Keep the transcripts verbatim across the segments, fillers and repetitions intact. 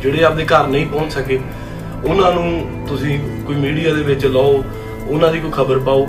ਜਿਹੜੇ ਆਪਦੇ ਘਰ ਨਹੀਂ ਪਹੁੰਚ ਸਕੇ ਉਹਨਾਂ ਨੂੰ ਤੁਸੀਂ ਕੋਈ ਮੀਡੀਆ ਦੇ ਵਿੱਚ ਲਾਓ, ਉਹਨਾਂ ਦੀ ਕੋਈ ਖਬਰ ਪਾਓ।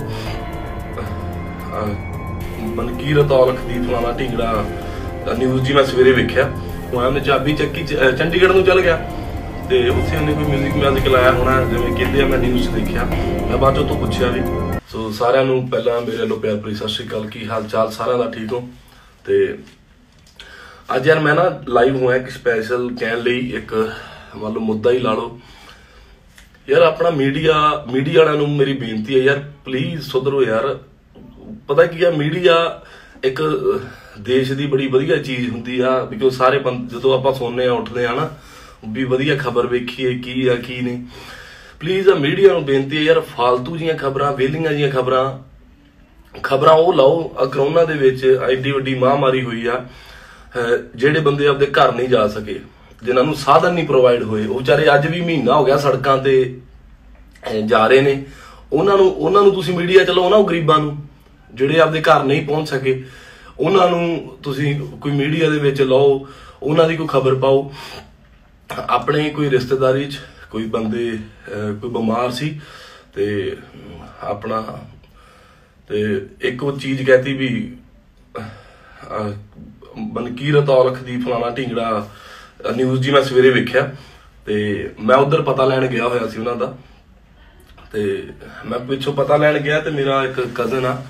ਮਨਕੀਰਤ ਔਲਖ ਦੀ ਫਲਾਣਾ ਢੀਂਗੜਾ ਨਿਊਜ਼ ਜੀ ਮੈਂ ਸਵੇਰੇ ਵੇਖਿਆ, ਉਹਨੇ ਚਾਬੀ ਚੱਕੀ ਚੰਡੀਗੜ੍ਹ ਨੂੰ ਚੱਲ ਗਿਆ ਤੇ ਉੱਥੇ ਉਹਨੇ ਕੋਈ ਮਿਊਜ਼ਿਕ ਮਿਊਜ਼ਿਕ ਲਾਇਆ ਹੋਣਾ, ਜਿਵੇਂ ਕਹਿੰਦੇ ਆ ਮੈਂ ਨਿਊਜ਼ 'ਚ ਦੇਖਿਆ। ਮੈਂ ਬਾਅਦ ਚੋਂ ਤੋਂ ਪੁੱਛਿਆ ਵੀ। ਸੋ ਸਾਰਿਆਂ ਨੂੰ ਪਹਿਲਾਂ ਮੇਰੇ ਵੱਲੋਂ ਪਿਆਰ ਭਰੀ ਸਤਿ ਸ਼੍ਰੀ ਅਕਾਲ। ਕੀ ਹਾਲ ਚਾਲ ਸਾਰਿਆਂ ਦਾ? ਠੀਕ ਹੋ? ਤੇ ਅੱਜ ਯਾਰ ਮੈਂ ਨਾ ਲਾਈਵ ਹੋਇਆ ਇੱਕ ਸਪੈਸ਼ਲ ਕਹਿਣ ਲਈ, ਇੱਕ ਮੰਨ ਲਓ ਮੁੱਦਾ ਹੀ ਲਾ ਲਓ ਯਾਰ। ਆਪਣਾ ਮੀਡੀਆ ਮੀਡੀਆ ਵਾਲਿਆਂ ਨੂੰ ਮੇਰੀ ਬੇਨਤੀ ਹੈ ਯਾਰ, ਪਲੀਜ਼ ਸੁਧਰੋ ਯਾਰ। ਪਤਾ ਕੀ ਆ, ਮੀਡੀਆ ਇੱਕ ਦੇਸ਼ ਦੀ ਬੜੀ ਵਧੀਆ ਚੀਜ਼ ਹੁੰਦੀ ਆ, ਬਿਕੋਜ਼ ਸਾਰੇ ਬੰਦੇ ਜਦੋਂ ਆਪਾਂ ਸੌਂਦੇ ਆ ਉੱਠਦੇ ਆ ਨਾ ਵੀ ਵਧੀਆ ਖਬਰ ਵੇਖੀਏ ਕੀ ਆ ਕੀ ਨਹੀਂ। ਪਲੀਜ਼ ਆ ਮੀਡੀਆ ਨੂੰ ਬੇਨਤੀ ਹੈ ਯਾਰ, ਫਾਲਤੂ ਜੀਆਂ ਖਬਰਾਂ, ਵੇਲੀਆਂ ਜੀਆਂ ਖਬਰਾਂ ਖਬਰਾਂ ਉਹ ਲਾਓ। ਆ ਕਰੋਨਾ ਦੇ ਵਿੱਚ ਐਡੀ ਵੱਡੀ ਮਹਾਂਮਾਰੀ ਹੋਈ ਆ, ਜਿਹੜੇ ਬੰਦੇ ਆਪਦੇ ਘਰ ਨਹੀਂ ਜਾ ਸਕੇ, ਜਿਨ੍ਹਾਂ ਨੂੰ ਸਾਧਨ ਨਹੀਂ ਪ੍ਰੋਵਾਈਡ ਹੋਏ, ਉਹ ਵਿਚਾਰੇ ਅੱਜ ਵੀ ਮਹੀਨਾ ਹੋ ਗਿਆ ਸੜਕਾਂ ਤੇ ਜਾ ਰਹੇ ਨੇ। ਉਹਨਾਂ ਨੂੰ ਉਹਨਾਂ ਨੂੰ ਤੁਸੀਂ ਮੀਡੀਆ ਚਲਾਓ ਨਾ, ਉਹ ਗਰੀਬਾਂ ਨੂੰ ਜਿਹੜੇ ਆਪਦੇ ਘਰ ਨਹੀਂ ਪਹੁੰਚ ਸਕੇ ਉਹਨਾਂ ਨੂੰ ਤੁਸੀਂ ਕੋਈ ਮੀਡੀਆ ਦੇ ਵਿੱਚ ਲਾਓ, ਉਹਨਾਂ ਦੀ ਕੋਈ ਖਬਰ ਪਾਓ। ਆਪਣੇ ਕੋਈ ਰਿਸ਼ਤੇਦਾਰੀ 'ਚ ਕੋਈ ਬੰਦੇ ਕੋਈ ਬਿਮਾਰ ਸੀ ਤੇ ਆਪਣਾ ਤੇ ਇੱਕ ਉਹ ਚੀਜ਼ ਕਹਿਤੀ ਵੀ ਮਨਕੀਰਤ ਔਲਖ ਦੀ ਫਲਾਣਾ ਢੀਂਗੜਾ ਨਿਊਜ਼ ਜੀ ਮੈਂ ਸਵੇਰੇ ਵੇਖਿਆ ਤੇ ਮੈਂ ਉਧਰ ਪਤਾ ਲੈਣ ਗਿਆ ਹੋਇਆ ਸੀ ਉਹਨਾਂ ਦਾ। ਤੇ ਮੈਂ ਪਿੱਛੋਂ ਪਤਾ ਲੈਣ ਗਿਆ ਤੇ ਮੇਰਾ ਇੱਕ ਕਜ਼ਨ ਆ,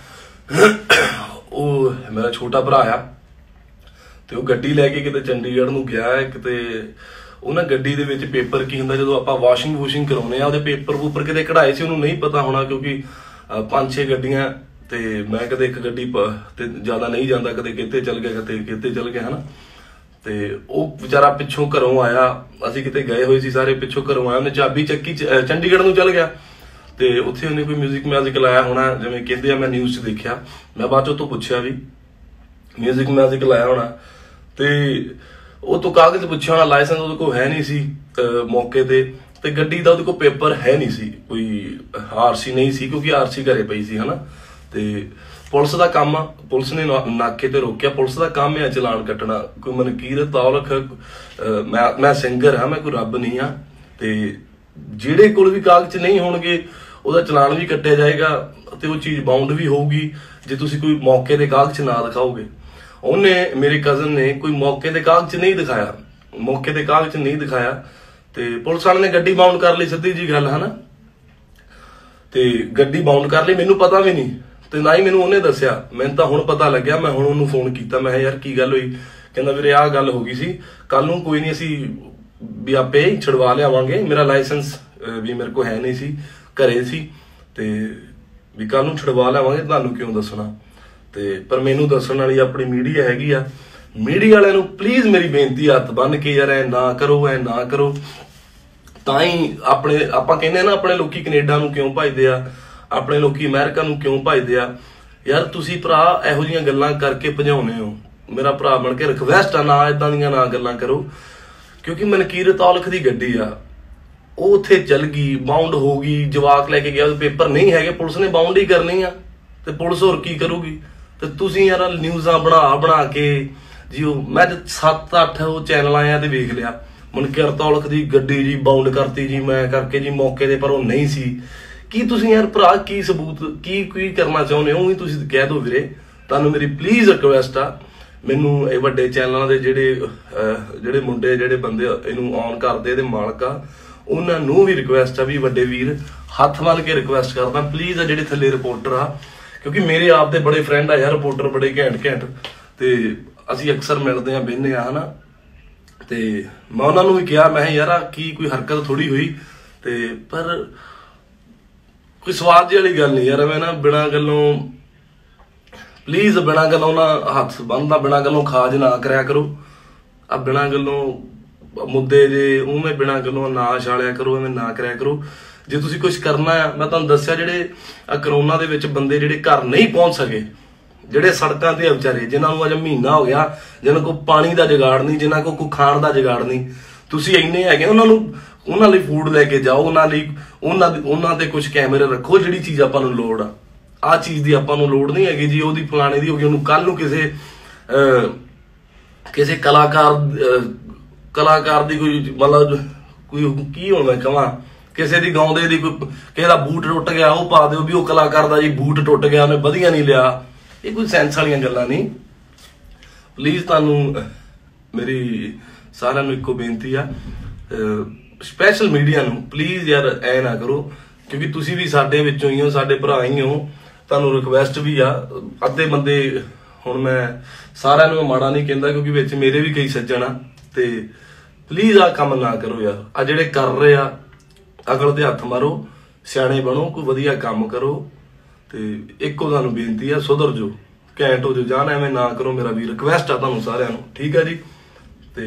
ਉਹ ਮੇਰਾ ਛੋਟਾ ਭਰਾ ਆ, ਤੇ ਉਹ ਗੱਡੀ ਲੈ ਕੇ ਕਿਤੇ ਚੰਡੀਗੜ੍ਹ ਨੂੰ ਗਿਆ। ਕਿਤੇ ਉਹਨਾਂ ਗੱਡੀ ਦੇ ਵਿੱਚ ਪੇਪਰ ਕੀ ਹੁੰਦਾ, ਜਦੋਂ ਆਪਾਂ ਵਾਸ਼ਿੰਗ ਵੂਸ਼ਿੰਗ ਕਰਾਉਂਦੇ ਆ ਉਹਦੇ ਪੇਪਰ ਪੂਪਰ ਕਿਤੇ ਕਢਾਏ ਸੀ, ਉਹਨੂੰ ਨਹੀਂ ਪਤਾ ਹੋਣਾ ਕਿਉਂਕਿ ਪੰਜ ਛੇ ਗੱਡੀਆਂ ਤੇ ਮੈਂ ਕਦੇ ਇੱਕ ਗੱਡੀ ਤੇ ਜ਼ਿਆਦਾ ਨਹੀਂ ਜਾਂਦਾ, ਕਦੇ ਕਿਤੇ ਚੱਲ ਗਿਆ ਕਦੇ ਕਿਤੇ ਚੱਲ ਗਿਆ ਹਨਾ। ਤੇ ਉਹ ਵਿਚਾਰਾ ਪਿੱਛੋਂ ਘਰੋਂ ਆਇਆ, ਅਸੀਂ ਕਿਤੇ ਗਏ ਹੋਏ ਸੀ ਸਾਰੇ, ਪਿੱਛੋਂ ਘਰੋਂ ਆਇਆ, ਉਹਨੇ ਚਾਬੀ ਚੱਕੀ ਚੰਡੀਗੜ੍ਹ ਨੂੰ ਚੱਲ ਗਿਆ ਤੇ ਉੱਥੇ ਉਹਨੇ ਕੋਈ ਮਿਊਜ਼ਿਕ ਮਿਊਜ਼ਿਕ ਲਾਇਆ ਹੋਣਾ, ਜਿਵੇਂ ਕਹਿੰਦੇ ਆ ਮੈਂ ਨਿਊਜ਼ 'ਚ ਦੇਖਿਆ। ਮੈਂ ਬਾਅਦ ਚੋਂ ਤੋਂ ਪੁੱਛਿਆ ਵੀ ਮਿਊਜ਼ਿਕ ਮਿਊਜ਼ਿਕ ਲਾਇਆ ਹੋਣਾ ਤੇ ਉਹ ਤੋਂ ਕਾਗਜ਼ ਪੁੱਛਿਆ ਹੋਣਾ, ਲਾਇਸੈਂਸ ਉਹਦੇ ਕੋਲ ਹੈ ਨਹੀਂ ਸੀ ਮੌਕੇ ਤੇ, ਤੇ ਗੱਡੀ ਦਾ ਉਹਦੇ ਕੋਲ ਪੇਪਰ ਹੈ ਨਹੀਂ ਸੀ, ਕੋਈ ਆਰਸੀ ਨਹੀਂ ਸੀ ਕਿਉਂਕਿ ਆਰਸੀ ਘਰੇ ਪਈ ਸੀ ਹਨਾ। ਤੇ ਪੁਲਿਸ ਦਾ ਕੰਮ ਆ, ਪੁਲਿਸ ਨੇ ਨਾਕੇ ਤੇ ਰੋਕਿਆ, ਪੁਲਿਸ ਦਾ ਕੰਮ ਹੈ ਚਲਾਨ ਕੱਟਣਾ। ਕੋਈ ਮਨਕੀਰਤ ਔਲਖ, ਮੈਂ ਮੈਂ ਸਿੰਗਰ ਹਾਂ, ਮੈਂ ਕੋਈ ਰੱਬ ਨਹੀਂ ਆ, ਤੇ ਜਿਹੜੇ ਕੋਲ ਵੀ ਕਾਗਜ਼ ਨਹੀਂ ਹੋਣਗੇ ਉਹਦਾ ਚਲਾਨ ਵੀ ਕੱਟਿਆ ਜਾਏਗਾ ਤੇ ਉਹ ਚੀਜ਼ ਬਾਉਂਡ ਵੀ ਹੋਊਗੀ ਜੇ ਤੁਸੀਂ ਕੋਈ ਮੌਕੇ ਦੇ ਕਾਗਜ਼ ਨਾ ਦਿਖਾਓਗੇ। ਉਹਨੇ ਮੇਰੇ ਕਜ਼ਨ ਨੇ ਕੋਈ ਮੌਕੇ ਦੇ ਕਾਗਜ਼ ਨਹੀਂ ਦਿਖਾਇਆ, ਮੌਕੇ ਦੇ ਕਾਗਜ਼ ਨਹੀਂ ਦਿਖਾਇਆ ਤੇ ਪੁਲਿਸ ਵਾਲੇ ਨੇ ਗੱਡੀ ਬਾਉਂਡ ਕਰ ਲਈ, ਸਿੱਧੀ ਜੀ ਗੱਲ ਹਨਾ। ਤੇ ਗੱਡੀ ਬਾਉਂਡ ਕਰ ਲਈ, ਮੈਨੂੰ ਪਤਾ ਵੀ ਨਹੀਂ ਤੇ ਨਾ ਹੀ ਮੈਨੂੰ ਉਹਨੇ ਦੱਸਿਆ, ਮੈਨੂੰ ਤਾਂ ਹੁਣ ਪਤਾ ਲੱਗਿਆ। ਮੈਂ ਹੁਣ ਉਹਨੂੰ ਫੋਨ ਕੀਤਾ, ਮੈਂ ਯਾਰ ਕੀ ਗੱਲ ਹੋਈ? ਕਹਿੰਦਾ ਵੀਰੇ ਆਹ ਗੱਲ ਹੋ ਗਈ ਸੀ, ਕੱਲ ਨੂੰ ਕੋਈ ਨਹੀਂ ਅਸੀਂ ਵੀ ਆਪੇ ਹੀ ਛੁਡਵਾ ਲਿਆਵਾਂਗੇ, ਮੇਰਾ ਲਾਇਸੈਂਸ ਵੀ ਮੇਰੇ ਕੋਲ ਹੈ ਨਹੀਂ ਸੀ, ਘਰੇ ਸੀ, ਤੇ ਵੀ ਕੱਲ ਨੂੰ ਛੁਡਵਾ ਲਿਆਵਾਂਗੇ, ਤੁਹਾਨੂੰ ਕਿਉਂ ਦੱਸਣਾ। ਤੇ ਪਰ ਮੈਨੂੰ ਦੱਸਣ ਵਾਲੀ ਆਪਣੀ ਮੀਡੀਆ ਹੈਗੀ ਆ। ਮੀਡੀਆ ਵਾਲਿਆਂ ਨੂੰ ਪਲੀਜ਼ ਮੇਰੀ ਬੇਨਤੀ, ਹੱਥ ਬੰਨ ਕੇ ਯਾਰ ਐ ਨਾ ਕਰੋ, ਐ ਨਾ ਕਰੋ। ਤਾਂ ਹੀ ਆਪਣੇ ਆਪਾਂ ਕਹਿੰਦੇ ਨਾ, ਆਪਣੇ ਲੋਕੀ ਕੈਨੇਡਾ ਨੂੰ ਕਿਉਂ ਭਜਦੇ ਆ, ਆਪਣੇ ਲੋਕੀ ਅਮਰੀਕਾ ਨੂੰ ਕਿਉਂ ਭਜਦੇ ਆ। ਯਾਰ ਤੁਸੀਂ ਭਰਾ ਇਹੋ ਜਿਹੀਆਂ ਗੱਲਾਂ ਕਰਕੇ ਭਜਾਉਨੇ ਹੋ, ਮੇਰਾ ਭਰਾ ਬਣ ਕੇ ਰਿਕਵੈਸਟ ਆ, ਨਾ ਏਦਾਂ ਦੀਆਂ ਨਾ ਗੱਲਾਂ ਕਰੋ। ਕਿਉਂਕਿ ਮਨਕੀਰਤ ਔਲਖ ਦੀ ਗੱਡੀ ਆ, ਉਹ ਉੱਥੇ ਚੱਲ ਗਈ, ਬਾਉਂਡ ਹੋ ਗਈ, ਜਵਾਕ ਲੈ ਕੇ ਗਿਆ, ਉਹਦੇ ਪੇਪਰ ਨਹੀਂ ਹੈਗੇ, ਪੁਲਿਸ ਨੇ ਬਾਉਂਡ ਹੀ ਕਰਨੀ ਆ ਤੇ ਪੁਲਿਸ ਹੋਰ ਕੀ ਕਰੂਗੀ। ਤੇ ਤੁਸੀਂ ਯਾਰ ਨਿਊਜ਼ਾਂ ਬਣਾ ਬਣਾ ਕੇ ਜੀ, ਉਹ ਮੈਂ ਸੱਤ ਅੱਠ ਉਹ ਚੈਨਲ ਆਇਆ ਤੇ ਵੇਖ ਲਿਆ, ਮਨਕੀਰਤ ਔਲਖ ਦੀ ਗੱਡੀ ਜੀ ਬਾਉਂਡ ਕਰਤੀ ਜੀ, ਮੈਂ ਕਰਕੇ ਜੀ ਮੌਕੇ ਤੇ, ਪਰ ਉਹ ਨਹੀਂ ਸੀ। ਕੀ ਤੁਸੀਂ ਯਾਰ ਭਰਾ ਕੀ ਸਬੂਤ ਕੀ ਕੀ ਕਰਨਾ ਚਾਹੁੰਦੇ ਹੋ, ਉਹੀ ਤੁਸੀਂ ਕਹਿ ਦਿਓ ਵੀਰੇ। ਤੁਹਾਨੂੰ ਮੇਰੀ ਪਲੀਜ਼ ਰਿਕਵੈਸਟ ਆ, ਮੈਨੂੰ ਇਹ ਵੱਡੇ ਚੈਨਲਾਂ ਦੇ ਜਿਹੜੇ ਜਿਹੜੇ ਮੁੰਡੇ ਜਿਹੜੇ ਬੰਦੇ ਇਹਨੂੰ ਔਨ ਕਰਦੇ ਇਹਦੇ ਮਾਲਕ ਆ, ਉਹਨਾਂ ਨੂੰ ਵੀ ਰਿਕਵੈਸਟ ਆ ਵੀ ਵੱਡੇ ਵੀਰ ਹੱਥ ਮਲ ਕੇ ਰਿਕਵੈਸਟ ਕਰਦਾ ਪਲੀਜ਼ ਆ ਜਿਹੜੇ ਥੱਲੇ ਰਿਪੋਰਟਰ ਆ, ਕਿਉਂਕਿ ਮੇਰੇ ਆਪ ਦੇ ਬੜੇ ਫਰੈਂਡ ਆ ਯਾਰ ਰਿਪੋਰਟਰ, ਬੜੇ ਘੈਂਟ ਘੈਂਟ, ਤੇ ਅਸੀਂ ਅਕਸਰ ਮਿਲਦੇ ਆ ਬਹਿੰਦੇ ਆ ਹਨਾ। ਤੇ ਮੈਂ ਉਹਨਾਂ ਨੂੰ ਵੀ ਕਿਹਾ, ਮੈਂ ਯਾਰ ਕੀ ਕੋਈ ਹਰਕਤ ਥੋੜੀ ਹੋਈ, ਤੇ ਪਰ ਕੋਈ ਸਵਾਦ ਜਿਹੀ ਵਾਲੀ ਗੱਲ ਨਹੀਂ ਯਾਰ। ਮੈਂ ਨਾ ਬਿਨਾਂ ਗੱਲੋਂ ਪਲੀਜ਼ ਬਿਨਾਂ ਗੱਲੋਂ ਨਾ ਹੱਥ ਬੰਨ੍ਹਦਾ, ਬਿਨਾਂ ਗੱਲੋਂ ਖਾਜ ਨਾ ਕਰਿਆ ਕਰੋ। ਆ ਬਿਨਾਂ ਗੱਲੋਂ ਮੁੱਦੇ ਜੇ ਉਵੇਂ ਬਿਨਾਂ ਗੱਲੋਂ ਨਾ ਛਾਲਿਆ ਕਰੋ, ਐਵੇਂ ਨਾ ਕਰਿਆ ਕਰੋ। ਜੇ ਤੁਸੀਂ ਕੁਝ ਕਰਨਾ ਆ, ਮੈਂ ਤੁਹਾਨੂੰ ਦੱਸਿਆ ਜਿਹੜੇ ਆ ਕਰੋਨਾ ਦੇ ਵਿੱਚ ਬੰਦੇ ਜਿਹੜੇ ਘਰ ਨਹੀਂ ਪਹੁੰਚ ਸਕੇ, ਜਿਹੜੇ ਸੜਕਾਂ ਤੇ ਆ ਵਿਚਾਰੇ, ਜਿਨ੍ਹਾਂ ਨੂੰ ਅਜੇ ਮਹੀਨਾ ਹੋ ਗਿਆ, ਜਿਨ੍ਹਾਂ ਕੋਲ ਪਾਣੀ ਦਾ ਜੁਗਾੜ ਨਹੀਂ, ਜਿਨ੍ਹਾਂ ਕੋਲ ਕੋਈ ਖਾਣ ਦਾ ਜੁਗਾੜ ਨਹੀਂ, ਤੁਸੀਂ ਇੰਨੇ ਹੈਗੇ, ਉਹਨਾਂ ਨੂੰ ਉਹਨਾਂ ਲਈ ਫੂਡ ਲੈ ਕੇ ਜਾਓ, ਉਹਨਾਂ ਲਈ ਉਹਨਾਂ ਦੇ ਉਹਨਾਂ ਤੇ ਕੁਝ ਕੈਮਰੇ ਰੱਖੋ। ਜਿਹੜੀ ਚੀਜ਼ ਆਪਾਂ ਨੂੰ ਲੋੜ ਆ, ਆਹ ਚੀਜ਼ ਦੀ ਆਪਾਂ ਨੂੰ ਲੋੜ ਨਹੀਂ ਹੈਗੀ ਜੀ ਉਹਦੀ ਫਲਾਣੇ ਦੀ ਹੋ ਗਈ, ਉਹਨੂੰ ਕੱਲ ਨੂੰ ਕਿਸੇ ਕਿਸੇ ਕਲਾਕਾਰ कलाकार की कोई मतलब कोई की हुण मैं कहां किसी की गाउंदे दी कोई किसी का बूट टुट गया वो पा दो भी वो कलाकार का जी बूट टुट गया उन्हें वधिया नहीं लिया। ये कोई सेंस वाली गल्लां नहीं। प्लीज़ तुहानूं मेरी सारिआं नूं इक्को बेनती आ स्पैशल मीडिया नूं प्लीज़ यार ऐ ना करो क्योंकि तुसीं भी साडे विचों ही हो साडे भरा ही हो। तुहानूं रिक्वेस्ट भी आ अद्धे बंदे हुण मैं सारिआं नूं माड़ा नहीं कहंदा क्योंकि विच मेरे भी कई सज्जण आ ते प्लीज़ आ काम ना करो यार। आ जिहड़े कर रहे आ अकल दे हत्थ मारो सियाणे बनो कोई वधिया काम करो ते इक्को तुहानूं बेनती आ सुधर जो घैंट हो जो जान एवें ना करो मेरा भी रिक्वेस्ट आ तुहानूं सारिआं नूं ठीक है जी। ते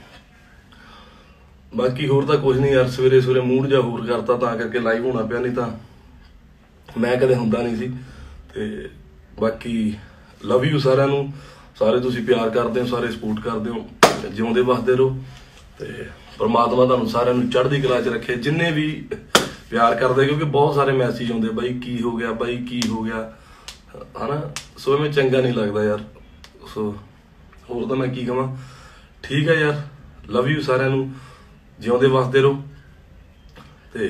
बाकी होर तां कुछ नहीं यार सवेरे सवेरे मूड जा होर करता तां करके लाइव होना पिया नहीं तां मैं कदे हुंदा नहीं सी। ते बाकी लव यू सारिआं नूं सारे तुसीं प्यार करदे हो सारे सपोर्ट करदे हो जिउंदे वसदे रहो ते परमात्मा तुहानूं सारिआं नूं चढ़दी कला च रखे जिन्ने भी प्यार करदे क्योंकि बहुत सारे मैसेज आउंदे बाई की हो गया बाई की हो गया है ना। सो मैं चंगा नहीं लगता यार सो होर तां मैं की कहां ठीक है यार लव यू सारिआं नूं जिउंदे वसदे रहो ते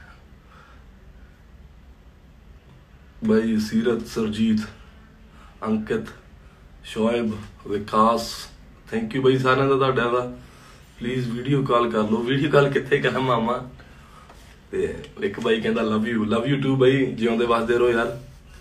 बाई सीरत सरजीत अंकित शोएब विकास थैंक यू बई सारिआं दा तुहाडा दा प्लीज़ वीडियो कॉल कर लो वीडियो कॉल कित्थे करा मामा ते एक बाई कहंदा love you love you too बई जिउंदे वसदे रहो यार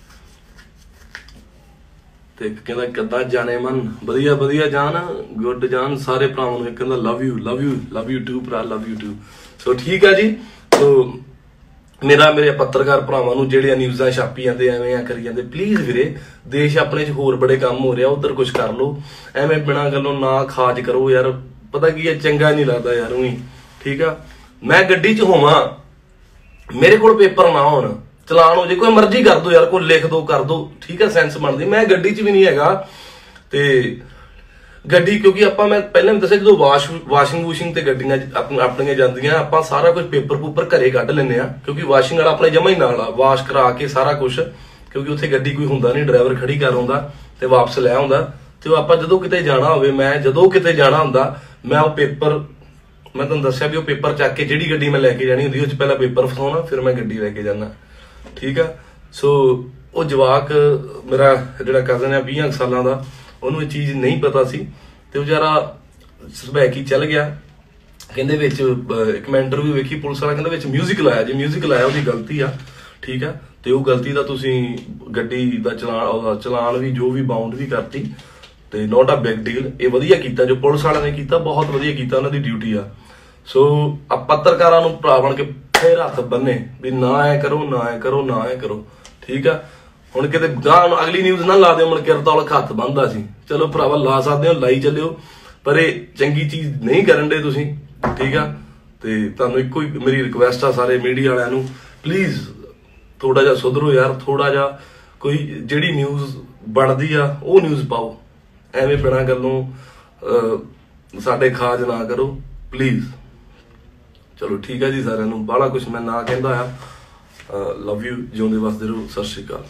ते एक कहंदा किद्दां जाने मन वधिया वधिया जान गुड जान सारे भरावां नूं एक कहंदा love you love you love you too भरा लव यू टू। सो ठीक है जी तो मेरा मेरे पत्रकार भरावां नूं जिहड़ियां न्यूज़ां छापी जांदे एवें आ करी जांदे प्लीज़ वीरे देश अपने च होर बड़े काम हो रहा उधर कुछ कर लो एवें बिना गल्लों ना खाज करो यार पता की है चंगा नहीं लगता यार उही ठीक है। मैं गड्डी च होवां मेरे कोल पेपर ना होण चलान हो जे कोई मर्जी कर दो यार कोई लिख दो कर दो ठीक है सेंस बनदी मैं गड्डी च भी नहीं हैगा ते गड्डी क्योंकि आपां मैं पहले भी दस्सिआ जो वाश वाशिंग वूशिंग ते गड्डियां अपनियां जांदियां आपां सारा कुछ पेपर पूपर घरे कढ लैंदे आ क्योंकि वाशिंग वाला अपने जमा ही नाल आ वाश करा के सारा कुछ क्योंकि उत्थे गड्डी कोई हुंदा नहीं ड्राइवर खड़ी कर आउंदा ते वापस लै आउंदा ते आपां जदों किते जाना होवे मैं जदों किते जाना हुंदा मैं वो पेपर मैं तुहानूं दस्सिआ भी वो पेपर चक के जिहड़ी गड्डी मैं लैके जानी हुंदी उस पहला पेपर फसाउणा फिर मैं गड्डी लैके जाना ठीक है। सो वो जवाक मेरा जिहड़ा कज़न है बीस सालां दा उहनूं ये चीज़ नहीं पता सी ते बेचारा सबैकी चल गया कहंदे विच एक मैं इंटरव्यू वेखी पुलिस वाला कहंदा विच म्यूजिक लाया जे म्यूजिक लाया उसदी गलती आ ठीक है ते वो गलती दा तुसीं गड्डी दा चलान चलान भी जो भी बाउंड भी करती ते नॉट अ बिग डील ये वधिया कीता जो पुलिस वाले ने कीता बहुत वधिया कीता उन्हां दी ड्यूटी आ। सो आ पत्रकारां नूं भरा बन के फिर हत्थ बन्ने भी ना ऐ करो ना ऐ करो ना ऐ करो ठीक है। हुण किते गां अगली न्यूज़ ना ला दिओ मुड़ के तौलक हत्थ बनदा सी चलो भरावा ला सकदे हो लाई चलिओ पर ये चंगी चीज़ नहीं करन दे तुसीं ठीक है। ते तुहानूं इक्को ही मेरी रिक्वेस्ट आ सारे मीडिया वालिआं नूं प्लीज़ थोड़ा जिहा सुधरो यार थोड़ा जिहा कोई जिहड़ी न्यूज़ बनदी आ वो न्यूज़ पाओ एवें बिना गल्लों साडे खाज ना करो प्लीज़। चलो ठीक है जी सारिआं नूं बाहला कुछ मैं ना कहंदा आ लव यू जिउंदे वसदे रहो सत श्री अकाल।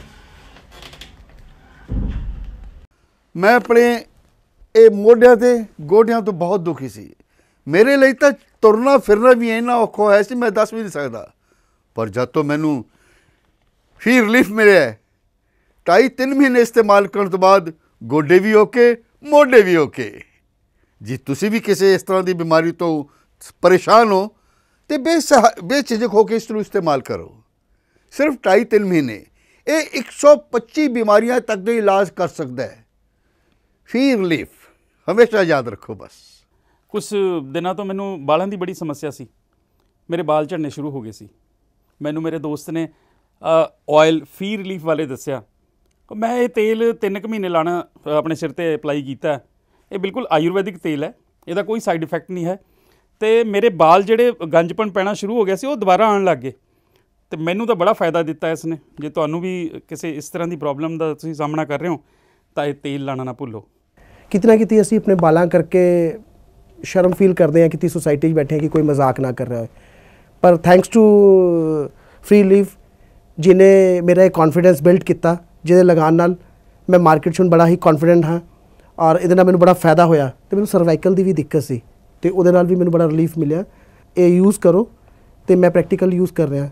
मैं अपने ये मोढिਆਂ ਤੇ ਗੋਡਿਆਂ ਤੋਂ बहुत दुखी सी मेरे लिए तो तुरना फिरना भी इन्ना औखा है सी मैं दस भी नहीं सकता पर जब तो मैनू फ्री रिलीफ मिले ढाई तीन महीने इस्तेमाल करने तो बाद गोडे भी ओके मोढे भी ओके। जी तुसी भी किसी इस तरह की बीमारी तो परेशान हो तो बेसहा बेझिझक होकर इसनूं इस्तेमाल करो सिर्फ ढाई तीन महीने ये एक सौ पच्ची बीमारियां तक का इलाज कर सकता है। फ्री रिलीफ हमेशा याद रखो बस। कुछ दिनों तो मैनू बालों की बड़ी समस्या सी मेरे बाल झड़ने शुरू हो गए सी मैनू मेरे दोस्त ने ऑयल फ्री रिलीफ वाले दस्या मैं ये तेल तीन क महीने लाना अपने सिर ते अप्लाई किया ये बिल्कुल आयुर्वैदिक तेल है इसदा कोई साइड इफैक्ट नहीं है तो मेरे बाल जिहड़े गंजपन पैना शुरू हो गया सी वो दोबारा आने लग गए तो मैनू तो बड़ा फायदा दिता इसने जे तुहानू भी किसी इस तरह की प्रॉब्लम का तुसीं सामना कर रहे हो तो ये तेल लाना ना भुल्लो। कितना किती असीं अपने बालां करके शर्म फील करते हैं कि सोसाइटी बैठे हैं कि कोई मजाक ना कर रहा है पर थैंक्स टू फ्री रिलीफ जिन्हें मेरा एक कॉन्फिडेंस बिल्ड किया जिहदे लगान नाल मैं मार्केट 'ਚ बड़ा ही कॉन्फिडेंट हाँ और इहदे नाल मैनूं बड़ा फायदा होया तो मैनूं सर्वाइकल की भी दिक्कत सी ਤੇ ਉਹਦੇ ਨਾਲ ਵੀ ਮੈਨੂੰ ਬੜਾ ਰਿਲੀਫ ਮਿਲਿਆ। ਇਹ ਯੂਜ਼ ਕਰੋ ਤੇ ਮੈਂ ਪ੍ਰੈਕਟੀਕਲ ਯੂਜ਼ ਕਰ ਰਿਹਾ।